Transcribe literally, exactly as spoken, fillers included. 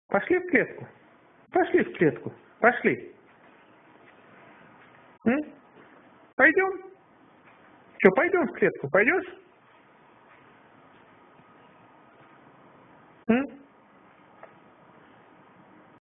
Пошли в клетку. Пошли в клетку. Пошли. М? Пойдем? Что, пойдем в клетку? Пойдешь? М?